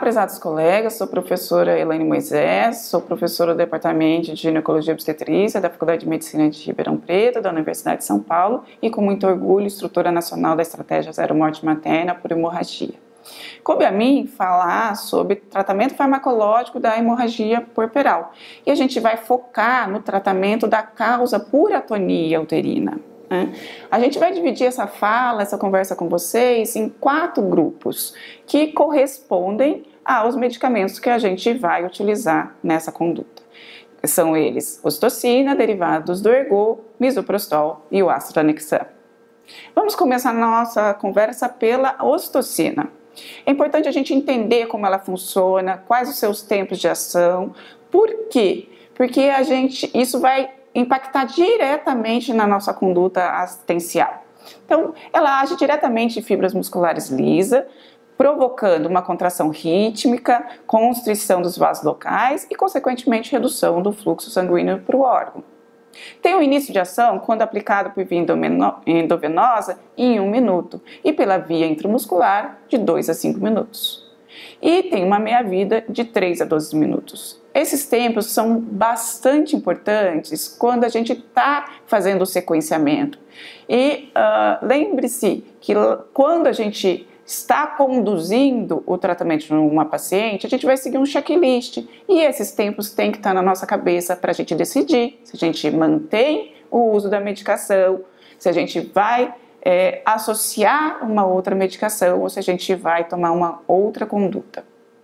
prezados colegas, sou professora Elaine Moisés, sou professora do Departamento de Ginecologia e Obstetrícia da Faculdade de Medicina de Ribeirão Preto, da Universidade de São Paulo, e com muito orgulho, instrutora nacional da Estratégia Zero Morte Materna por Hemorragia. Coube a mim falar sobre tratamento farmacológico da hemorragia puerperal, e a gente vai focar no tratamento da causa por atonia uterina. A gente vai dividir essa conversa com vocês em 4 grupos que correspondem aos medicamentos que a gente vai utilizar nessa conduta. São eles ocitocina, derivados do ergot, misoprostol e o ácido anexan. Vamos começar a nossa conversa pela ocitocina. É importante a gente entender como ela funciona, quais os seus tempos de ação. Por quê? Porque isso vai impactar diretamente na nossa conduta assistencial. Então, ela age diretamente em fibras musculares lisas, provocando uma contração rítmica, constrição dos vasos locais e, consequentemente, redução do fluxo sanguíneo para o órgão. Tem o início de ação quando aplicado por via endovenosa em 1 minuto e pela via intramuscular de 2 a 5 minutos. E tem uma meia-vida de 3 a 12 minutos. Esses tempos são bastante importantes quando a gente está fazendo o sequenciamento. E lembre-se que quando a gente está conduzindo o tratamento de uma paciente, a gente vai seguir um checklist. E esses tempos têm que estar na nossa cabeça para a gente decidir se a gente mantém o uso da medicação, se a gente vai associar uma outra medicação ou se a gente vai tomar uma outra conduta.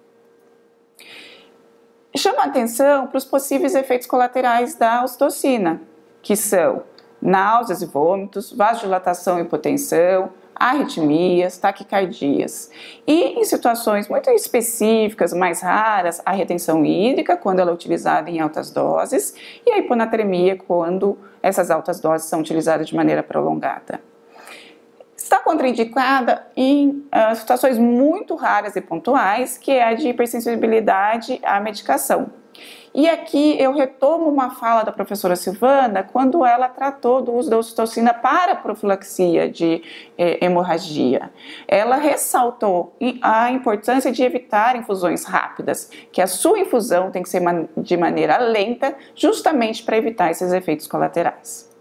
Chama a atenção para os possíveis efeitos colaterais da ocitocina, que são náuseas e vômitos, vasodilatação e hipotensão, arritmias, taquicardias. E em situações muito específicas, mais raras, a retenção hídrica, quando ela é utilizada em altas doses, e a hiponatremia, quando essas altas doses são utilizadas de maneira prolongada. Está contraindicada em situações muito raras e pontuais, que é a de hipersensibilidade à medicação. E aqui eu retomo uma fala da professora Silvana, quando ela tratou do uso da ocitocina para profilaxia de hemorragia. Ela ressaltou a importância de evitar infusões rápidas, que a sua infusão tem que ser de maneira lenta, justamente para evitar esses efeitos colaterais.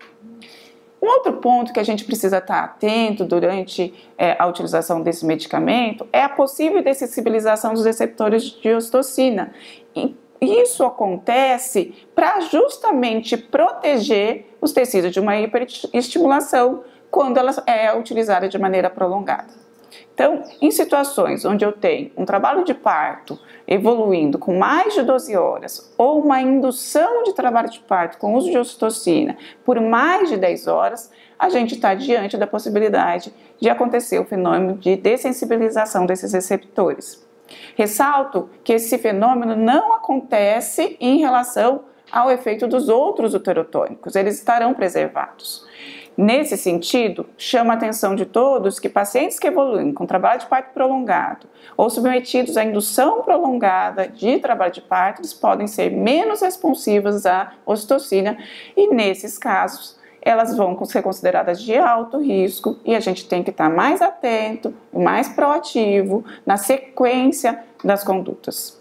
Um outro ponto que a gente precisa estar atento durante a utilização desse medicamento é a possível dessensibilização dos receptores de ocitocina. E isso acontece para justamente proteger os tecidos de uma hiperestimulação quando ela é utilizada de maneira prolongada. Então, em situações onde eu tenho um trabalho de parto evoluindo com mais de 12 horas ou uma indução de trabalho de parto com uso de ocitocina por mais de 10 horas, a gente está diante da possibilidade de acontecer o fenômeno de dessensibilização desses receptores. Ressalto que esse fenômeno não acontece em relação ao efeito dos outros uterotônicos, eles estarão preservados. Nesse sentido, chama a atenção de todos que pacientes que evoluem com trabalho de parto prolongado ou submetidos à indução prolongada de trabalho de parto, eles podem ser menos responsivas à ocitocina e, nesses casos, elas vão ser consideradas de alto risco e a gente tem que estar mais atento, mais proativo na sequência das condutas.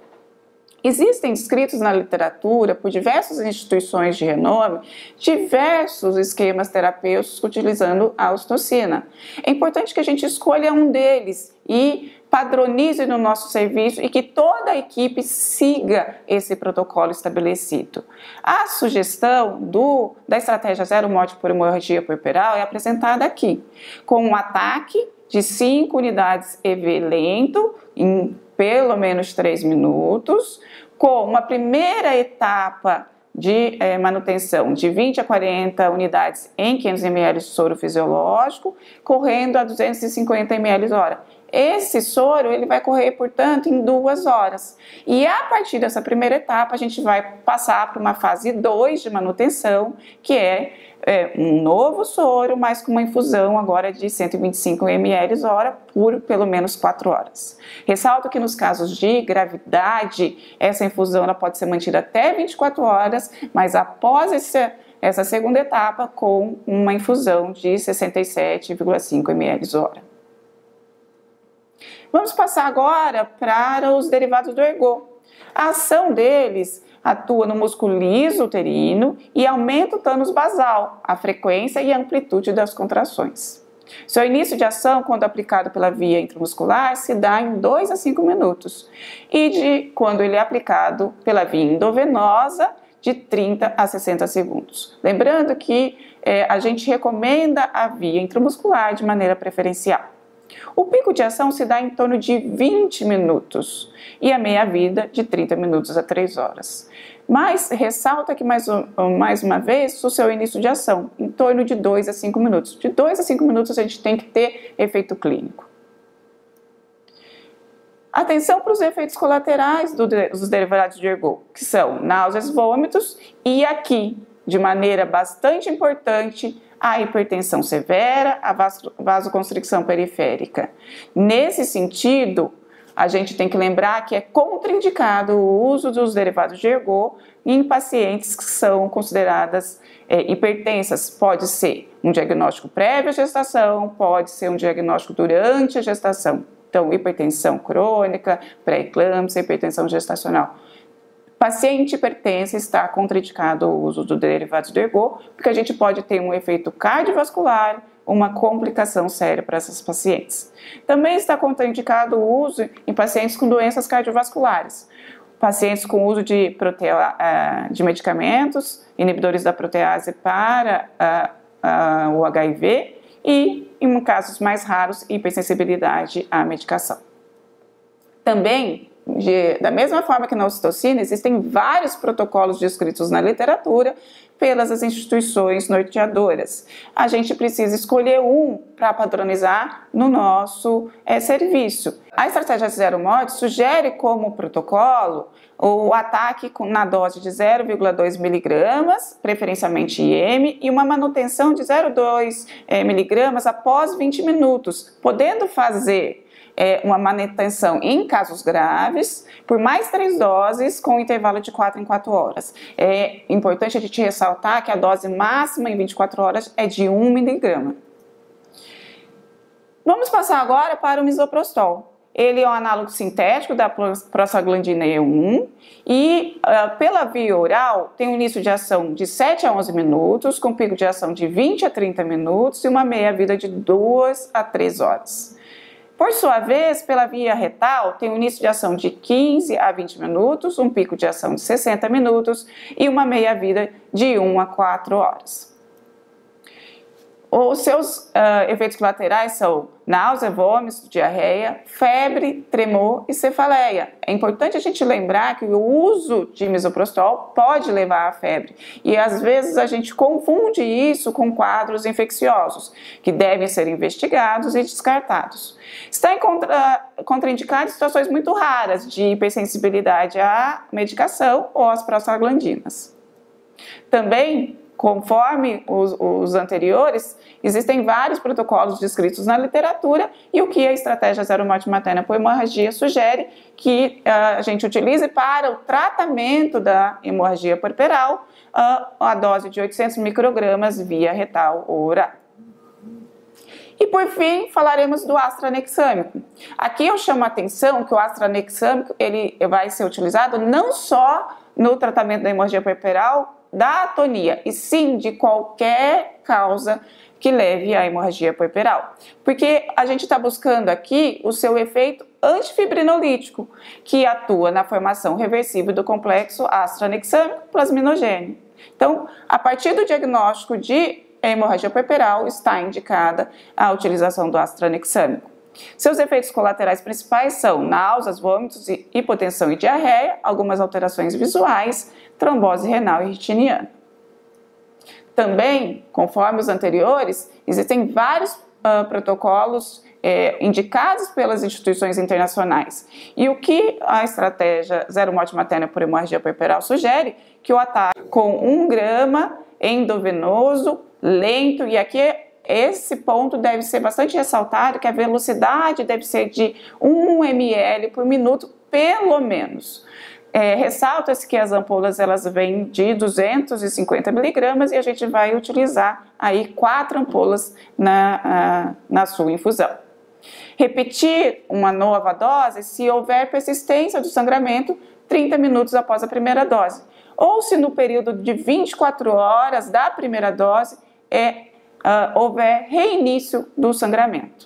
Existem descritos na literatura, por diversas instituições de renome, diversos esquemas terapêuticos utilizando a ocitocina. É importante que a gente escolha um deles e padronize no nosso serviço e que toda a equipe siga esse protocolo estabelecido. A sugestão da estratégia Zero Morte por Hemorragia Puerperal é apresentada aqui, com um ataque de 5 unidades EV lento, em pelo menos 3 minutos, com uma primeira etapa de manutenção de 20 a 40 unidades em 500 ml de soro fisiológico, correndo a 250 ml hora. Esse soro ele vai correr, portanto, em 2 horas. E a partir dessa primeira etapa, a gente vai passar para uma fase 2 de manutenção, que é um novo soro, mas com uma infusão agora de 125 ml hora por pelo menos 4 horas. Ressalto que nos casos de gravidade, essa infusão ela pode ser mantida até 24 horas, mas após essa segunda etapa, com uma infusão de 67,5 ml hora. Vamos passar agora para os derivados do ergo. A ação deles atua no músculo liso uterino e aumenta o tânus basal, a frequência e a amplitude das contrações. Seu início de ação, quando aplicado pela via intramuscular, se dá em 2 a 5 minutos e quando ele é aplicado pela via endovenosa, de 30 a 60 segundos. Lembrando que a gente recomenda a via intramuscular de maneira preferencial. O pico de ação se dá em torno de 20 minutos e a meia-vida de 30 minutos a 3 horas. Mas ressalta que mais uma vez o seu início de ação, em torno de 2 a 5 minutos. De 2 a 5 minutos a gente tem que ter efeito clínico. Atenção para os efeitos colaterais dos derivados de ergo, que são náuseas, vômitos e aqui, de maneira bastante importante, a hipertensão severa, a vasoconstricção periférica. Nesse sentido, a gente tem que lembrar que é contraindicado o uso dos derivados de ergo em pacientes que são consideradas hipertensas. Pode ser um diagnóstico prévio à gestação, pode ser um diagnóstico durante a gestação. Então, hipertensão crônica, pré-eclâmpsia, hipertensão gestacional. Paciente hipertensa está contraindicado o uso dos derivados do ergo, porque a gente pode ter um efeito cardiovascular, uma complicação séria para essas pacientes. Também está contraindicado o uso em pacientes com doenças cardiovasculares, pacientes com uso de medicamentos, inibidores da protease para o HIV e, em casos mais raros, hipersensibilidade à medicação. Também, da mesma forma que na ocitocina, existem vários protocolos descritos na literatura pelas instituições norteadoras. A gente precisa escolher um para padronizar no nosso serviço. A estratégia Zero Morte sugere como protocolo o ataque na dose de 0,2 mg, preferencialmente IM, e uma manutenção de 0,2 mg após 20 minutos, podendo fazer uma manutenção em casos graves por mais 3 doses com intervalo de 4 em 4 horas. É importante a gente ressaltar que a dose máxima em 24 horas é de 1 mg. Vamos passar agora para o misoprostol. Ele é um análogo sintético da prostaglandina E1 e pela via oral tem um início de ação de 7 a 11 minutos, com pico de ação de 20 a 30 minutos e uma meia-vida de 2 a 3 horas. Por sua vez, pela via retal, tem um início de ação de 15 a 20 minutos, um pico de ação de 60 minutos e uma meia-vida de 1 a 4 horas. Os seus efeitos colaterais são náusea, vômitos, diarreia, febre, tremor e cefaleia. É importante a gente lembrar que o uso de misoprostol pode levar à febre e às vezes a gente confunde isso com quadros infecciosos que devem ser investigados e descartados. Está contraindicado em situações muito raras de hipersensibilidade à medicação ou às prostaglandinas. Também, conforme os anteriores, existem vários protocolos descritos na literatura e o que a estratégia Zero Morte Materna por Hemorragia sugere que a gente utilize para o tratamento da hemorragia puerperal a dose de 800 microgramas via retal ou oral. E por fim, falaremos do AstraNexâmico. Aqui eu chamo a atenção que o AstraNexâmico ele vai ser utilizado não só no tratamento da hemorragia puerperal, da atonia, e sim de qualquer causa que leve à hemorragia puerperal. Porque a gente está buscando aqui o seu efeito antifibrinolítico, que atua na formação reversível do complexo astranexâmico plasminogênio. Então, a partir do diagnóstico de hemorragia puerperal, está indicada a utilização do astranexâmico. Seus efeitos colaterais principais são náuseas, vômitos, hipotensão e diarreia, algumas alterações visuais, trombose renal e retiniana. Também, conforme os anteriores, existem vários protocolos indicados pelas instituições internacionais. E o que a estratégia Zero Morte Materna por Hemorragia Puerperal sugere? Que o ataque com 1 grama endovenoso, lento, e aqui esse ponto deve ser bastante ressaltado, que a velocidade deve ser de 1 ml por minuto, pelo menos. Ressalta-se que as ampolas elas vêm de 250 miligramas e a gente vai utilizar aí 4 ampolas na sua infusão. Repetir uma nova dose se houver persistência do sangramento 30 minutos após a primeira dose, ou se no período de 24 horas da primeira dose houver reinício do sangramento.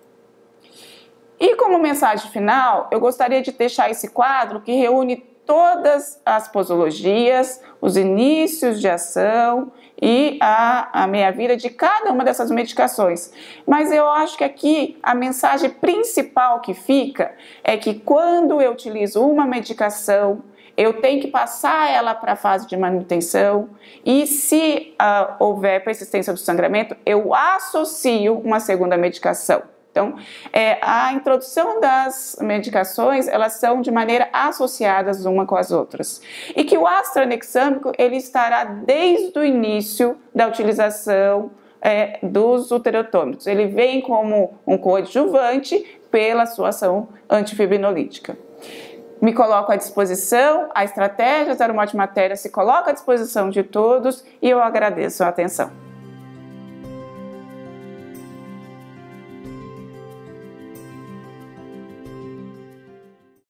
E como mensagem final, eu gostaria de deixar esse quadro que reúne todas as posologias, os inícios de ação e a meia-vida de cada uma dessas medicações. Mas eu acho que aqui a mensagem principal que fica é que quando eu utilizo uma medicação, eu tenho que passar ela para a fase de manutenção e se houver persistência do sangramento, eu associo uma segunda medicação. Então, a introdução das medicações, elas são de maneira associadas uma com as outras. E que o ácido tranexâmico, ele estará desde o início da utilização dos uterotômicos. Ele vem como um coadjuvante pela sua ação antifibrinolítica. Me coloco à disposição, a estratégia da Aromote Matéria se coloca à disposição de todos e eu agradeço a atenção.